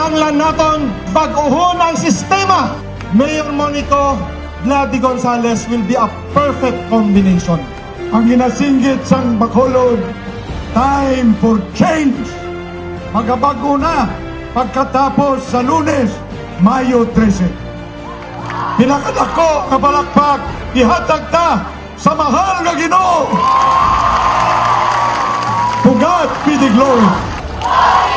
kinahanglan naton bag-ohon ang sistema. Mayor Monico Vladi Gonzales will be a perfect combination. Ang ginasinggit sang Bacolod, time for change. Magabago na pagkatapos sa Lunes, Mayo 13. Pinakadako nga palakpak, ihatag ta sa mahal nga Ginoo. To God be the glory.